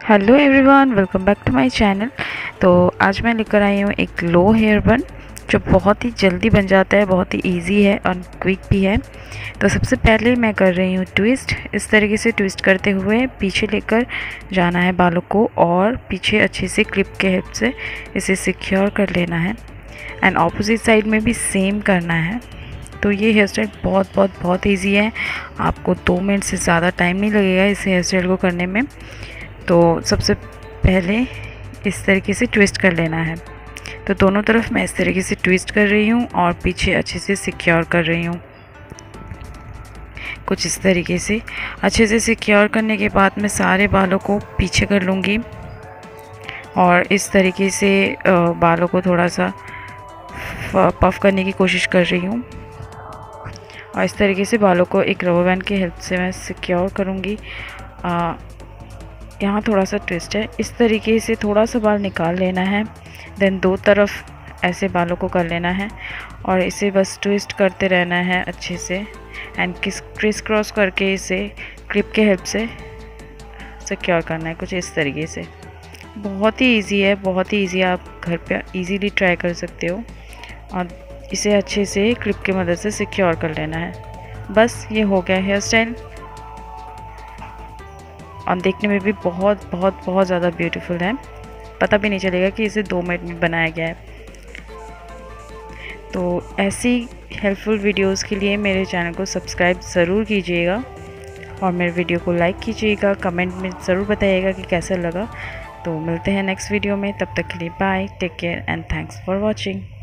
Hello everyone, welcome back to my channel. तो आज मैं लेकर आई हूँ एक लो हेयर बन जो बहुत ही जल्दी बन जाता है, बहुत ही इजी है और क्विक भी है। तो सबसे पहले मैं कर रही हूँ ट्विस्ट। इस तरीके से ट्विस्ट करते हुए पीछे लेकर जाना है बालों को और पीछे अच्छे से क्लिप के हेल्प से इसे सिक्योर कर लेना है। एंड ऑपोजिट साइड में भी सेम करना है। तो ये हेयर स्टाइल बहुत ईजी है। आपको 2 मिनट से ज़्यादा टाइम नहीं लगेगा इस हेयर स्टाइल को करने में। तो सबसे पहले इस तरीके से ट्विस्ट कर लेना है। तो दोनों तरफ मैं इस तरीके से ट्विस्ट कर रही हूँ और पीछे अच्छे से सिक्योर कर रही हूँ। कुछ इस तरीके से अच्छे से सिक्योर करने के बाद मैं सारे बालों को पीछे कर लूँगी और इस तरीके से बालों को थोड़ा सा पफ करने की कोशिश कर रही हूँ। और इस तरीके से बालों को एक रबर बैंड की हेल्प से मैं सिक्योर करूँगी। यहाँ थोड़ा सा ट्विस्ट है, इस तरीके से थोड़ा सा बाल निकाल लेना है। देन 2 तरफ ऐसे बालों को कर लेना है और इसे बस ट्विस्ट करते रहना है अच्छे से। एंड क्रिस क्रॉस करके इसे क्लिप के हेल्प से सिक्योर करना है कुछ इस तरीके से। बहुत ही इजी है, बहुत ही इजी। आप घर पे इजीली ट्राई कर सकते हो और इसे अच्छे से क्लिप की मदद से सिक्योर कर लेना है। बस ये हो गया हेयर स्टाइल और देखने में भी बहुत ज़्यादा ब्यूटीफुल है। पता भी नहीं चलेगा कि इसे 2 मिनट में बनाया गया है। तो ऐसी हेल्पफुल वीडियोस के लिए मेरे चैनल को सब्सक्राइब ज़रूर कीजिएगा और मेरे वीडियो को लाइक कीजिएगा। कमेंट में ज़रूर बताइएगा कि कैसा लगा। तो मिलते हैं नेक्स्ट वीडियो में, तब तक के लिए bye, take care and thanks for watching.